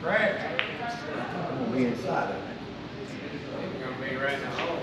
Right. I'm gonna be inside of it. It's gonna be right in the hole.